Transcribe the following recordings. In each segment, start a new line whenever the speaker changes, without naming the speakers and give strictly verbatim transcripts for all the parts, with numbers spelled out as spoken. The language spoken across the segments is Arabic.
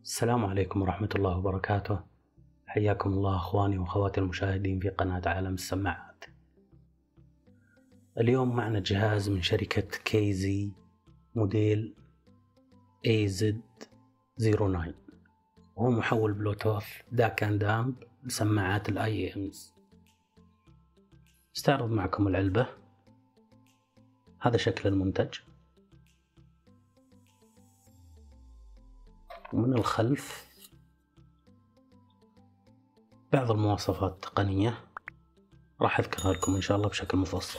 السلام عليكم ورحمة الله وبركاته. حياكم الله أخواني وأخواتي المشاهدين في قناة عالم السماعات. اليوم معنا جهاز من شركة كيزي موديل إيه زد صفر تسعة، وهو محول بلوتوث داك اند دامب لسماعات الاي امز. استعرض معكم العلبة. هذا شكل المنتج، ومن الخلف بعض المواصفات التقنية راح أذكرها لكم إن شاء الله بشكل مفصل.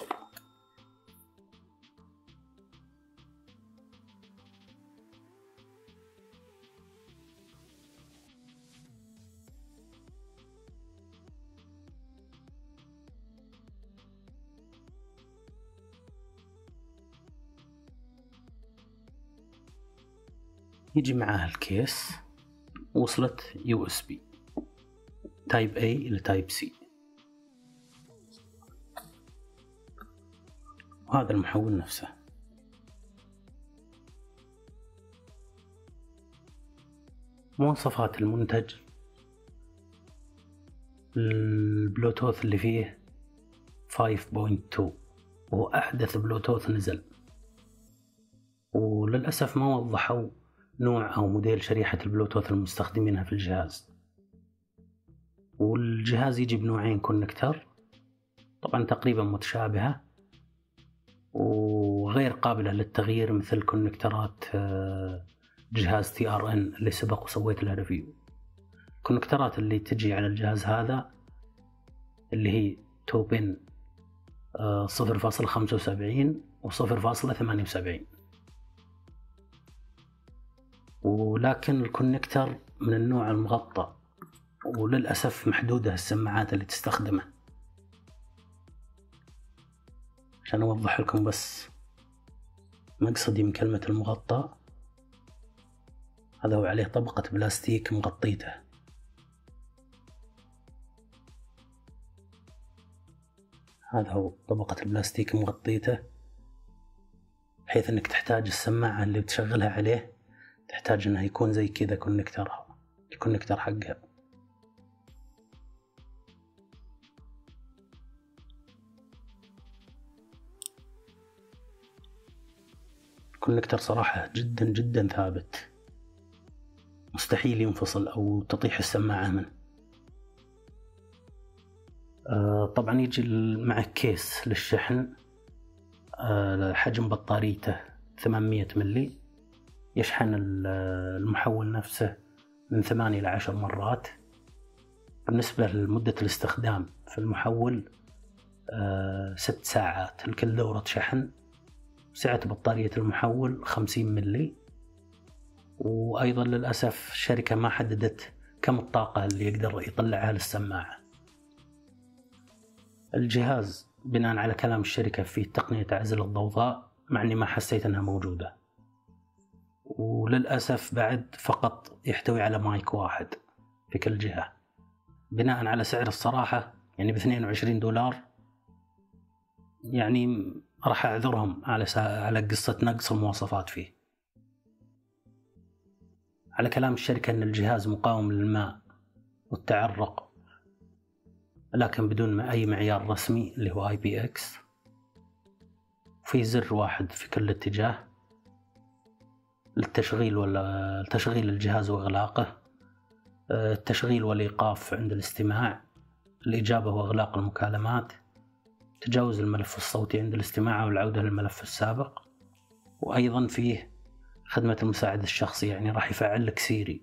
يجي معاه الكيس، وصلة يو اس بي تايب A إلى تايب C، وهذا المحول نفسه. مواصفات المنتج: البلوتوث اللي فيه خمسة نقطة اثنين، وهو أحدث بلوتوث نزل، وللأسف ما وضحوا نوع أو موديل شريحة البلوتوث المستخدمينها في الجهاز. والجهاز يجي بنوعين كونكتر، طبعا تقريبا متشابهة وغير قابلة للتغيير مثل كونكترات جهاز تي آر إن اللي سبق وسويت له ريفيو. الكونكترات اللي تجي على الجهاز هذا اللي هي تو بن صفر فاصلة خمسة وسبعين و صفر فاصلة ثمانية وسبعين، ولكن الكونكتر من النوع المغطى، وللأسف محدودة السماعات اللي تستخدمه. عشان أوضح لكم بس مقصدي من كلمة المغطى، هذا هو عليه طبقة بلاستيك مغطيته. هذا هو طبقة البلاستيك مغطيته، بحيث أنك تحتاج السماعة اللي بتشغلها عليه تحتاج أنها يكون زي كذا كونكترها الكونكتر حقها. الكونكتر صراحة جدا جدا ثابت، مستحيل ينفصل أو تطيح السماعة منه. آه طبعا يجي مع كيس للشحن، آه حجم بطاريته ثمانمية ملي، يشحن المحول نفسه من ثمانية إلى عشر مرات. بالنسبة لمدة الاستخدام في المحول آه ست ساعات لكل دورة شحن. سعة بطارية المحول خمسين ملي، وأيضا للأسف الشركة ما حددت كم الطاقة اللي يقدر يطلعها للسماعة. الجهاز بناء على كلام الشركة فيه تقنية عزل الضوضاء، مع أني ما حسيت أنها موجودة، وللأسف بعد فقط يحتوي على مايك واحد في كل جهة. بناء على سعر الصراحة يعني باثنين وعشرين دولار، يعني راح أعذرهم على على قصة نقص المواصفات فيه. على كلام الشركة أن الجهاز مقاوم للماء والتعرق، لكن بدون أي معيار رسمي اللي هو آي بي إكس. في زر واحد في كل اتجاه للتشغيل ولا تشغيل الجهاز وإغلاقه، التشغيل والإيقاف عند الاستماع، الإجابة وإغلاق المكالمات، تجاوز الملف الصوتي عند الاستماع والعودة للملف السابق. وأيضا فيه خدمة المساعد الشخصي، يعني راح يفعل لك سيري.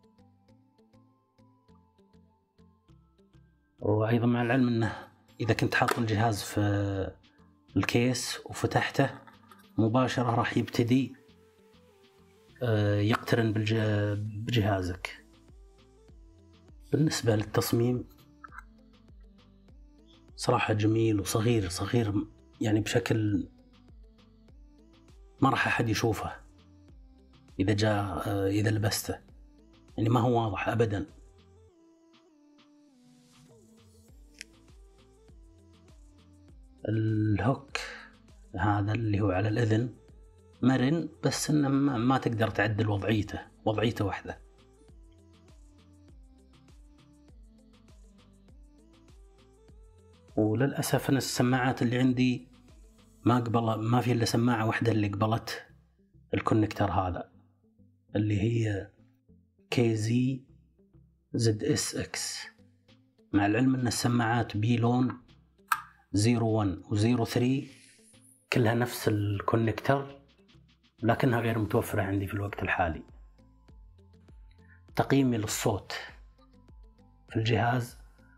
وأيضا مع العلم أنه إذا كنت حاط الجهاز في الكيس وفتحته مباشرة راح يبتدي يقترن بجهازك. بالنسبة للتصميم صراحة جميل وصغير صغير، يعني بشكل ما راح أحد يشوفه إذا جاء إذا لبسته، يعني ما هو واضح أبدا. الهوك هذا اللي هو على الأذن مرن، بس إنه ما تقدر تعدل وضعيته وضعيته واحدة. وللأسف أنا السماعات اللي عندي ما قبل ما في إلا سماعة واحدة اللي قبلت الكونكتر هذا اللي هي كي زي زد إس إكس، مع العلم أن السماعات بيلون صفر واحد و صفر ثلاثة كلها نفس الكونكتر لكنها غير متوفرة عندي في الوقت الحالي. تقييمي للصوت في الجهاز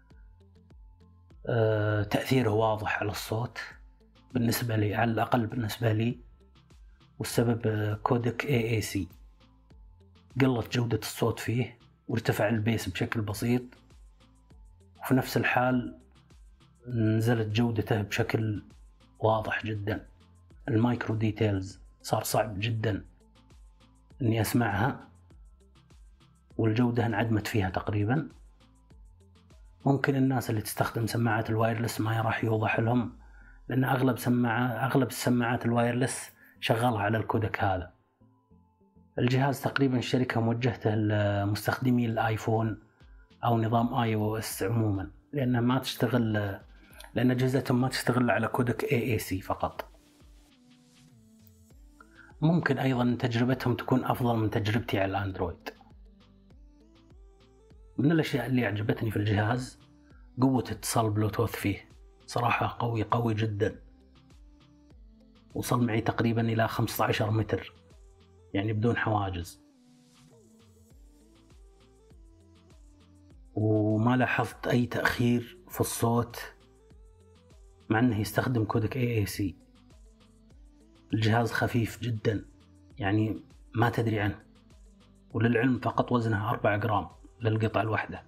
أه تأثيره واضح على الصوت بالنسبة لي، على الأقل بالنسبة لي، والسبب كودك إيه إيه سي. قلت جودة الصوت فيه وارتفع البيس بشكل بسيط، وفي نفس الحال نزلت جودته بشكل واضح جدا. المايكرو ديتيلز صار صعب جدا اني اسمعها، والجودة انعدمت فيها تقريبا. ممكن الناس اللي تستخدم سماعات الوايرلس ما راح يوضح لهم، لان اغلب سماعات اغلب السماعات الوايرلس شغالة على الكودك هذا. الجهاز تقريبا الشركة موجهته لمستخدمي الايفون او نظام اي او اس عموما، لانها ما تشتغل لان اجهزتهم ما تشتغل على كودك إيه إيه سي فقط. ممكن ايضا تجربتهم تكون افضل من تجربتي على الاندرويد. من الاشياء اللي عجبتني في الجهاز قوة اتصال بلوتوث فيه، صراحة قوي قوي جدا، وصل معي تقريبا الى خمسة عشر متر يعني بدون حواجز، وما لاحظت اي تأخير في الصوت مع انه يستخدم كودك إيه إيه سي. الجهاز خفيف جدا يعني ما تدري عنه، وللعلم فقط وزنها أربعة جرام للقطعة الواحدة.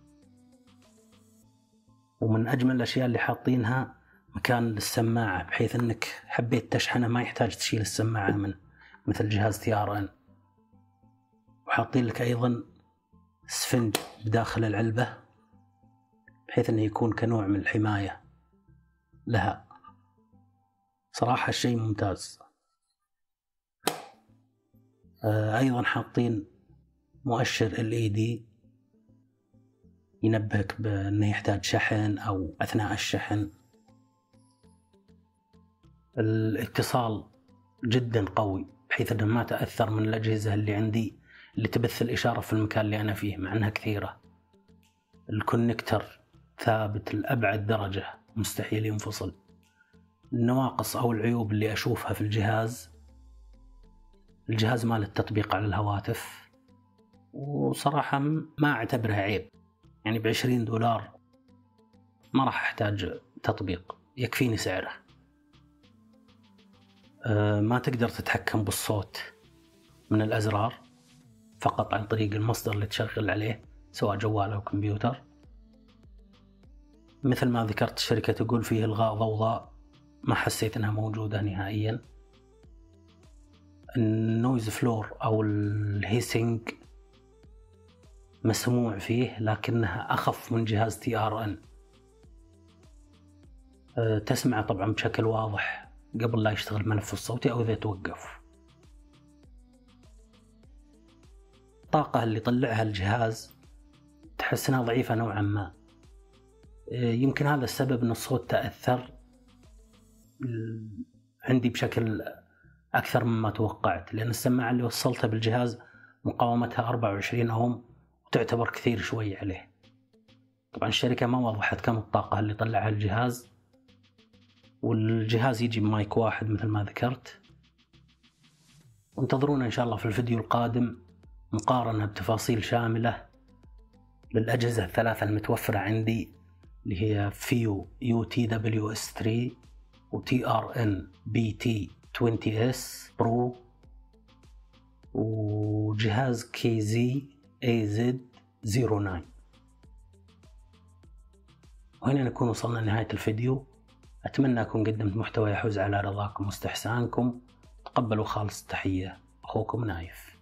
ومن أجمل الأشياء اللي حاطينها مكان للسماعة، بحيث أنك حبيت تشحنه ما يحتاج تشيل السماعة منه مثل جهاز تي آر إن. وحاطين لك أيضا سفنج بداخل العلبة بحيث أنه يكون كنوع من الحماية لها. صراحة الشيء ممتاز. أيضا حاطين مؤشر إل إي دي ينبهك بأنه يحتاج شحن أو أثناء الشحن. الاتصال جدا قوي بحيث أنه ما تأثر من الأجهزة اللي عندي اللي تبث الإشارة في المكان اللي أنا فيه مع أنها كثيرة. الكونكتر ثابت لأبعد درجة، مستحيل ينفصل. النواقص أو العيوب اللي أشوفها في الجهاز، الجهاز مال التطبيق على الهواتف، وصراحة ما أعتبرها عيب. يعني بعشرين دولار ما راح أحتاج تطبيق، يكفيني سعره. أه ما تقدر تتحكم بالصوت من الأزرار، فقط عن طريق المصدر اللي تشغل عليه سواء جوال أو كمبيوتر. مثل ما ذكرت الشركة تقول فيه إلغاء ضوضاء، ما حسيت أنها موجودة نهائيا. النويز فلور أو الهيسينج مسموع فيه لكنها أخف من جهاز تي آر إن. أه تسمع طبعا بشكل واضح قبل لا يشتغل الملف الصوتي أو إذا توقف. الطاقة اللي يطلعها الجهاز تحس أنها ضعيفة نوعا ما. أه يمكن هذا السبب أن الصوت تأثر عندي بشكل أكثر مما توقعت، لأن السماعة اللي وصلتها بالجهاز مقاومتها أربعة وعشرين أوم وتعتبر كثير شوي عليه. طبعا الشركة ما وضحت كم الطاقة اللي طلعها الجهاز، والجهاز يجي بمايك واحد مثل ما ذكرت. وانتظرونا إن شاء الله في الفيديو القادم مقارنة بتفاصيل شاملة للأجهزة الثلاثة المتوفرة عندي، اللي هي فيو يو تي دبليو إس ثلاثة وتي آر إن بي تي عشرين إس برو وجهاز كي زي إيه زد صفر تسعة. وهنا نكون وصلنا لنهاية الفيديو. أتمنى أكون قدمت محتوى يحوز على رضاكم واستحسانكم. تقبلوا خالص التحية، أخوكم نايف.